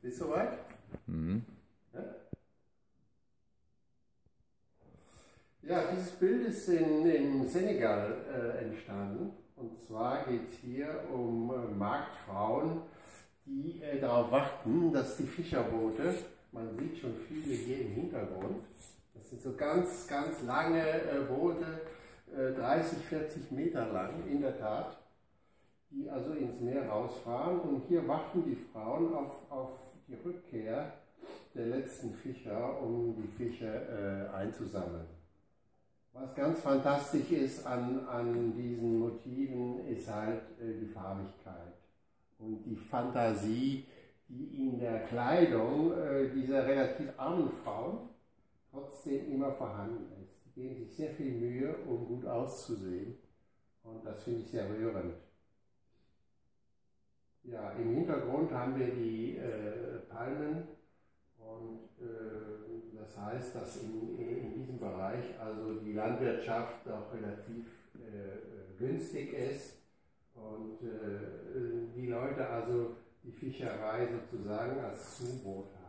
Bist du soweit? Mhm. Ja? Ja, dieses Bild ist in Senegal entstanden. Und zwar geht es hier um Marktfrauen, die darauf warten, dass die Fischerboote, man sieht schon viele hier im Hintergrund, das sind so ganz, ganz lange Boote, 30, 40 Meter lang in der Tat, die also ins Meer rausfahren. Und hier warten die Frauen auf die Rückkehr der letzten Fischer, um die Fische einzusammeln. Was ganz fantastisch ist an diesen Motiven, ist halt die Farbigkeit und die Fantasie, die in der Kleidung dieser relativ armen Frauen trotzdem immer vorhanden ist. Die geben sich sehr viel Mühe, um gut auszusehen, und das finde ich sehr rührend. Ja, im Hintergrund haben wir die Palmen, und das heißt, dass in diesem Bereich also die Landwirtschaft auch relativ günstig ist und die Leute also die Fischerei sozusagen als Zubrot haben.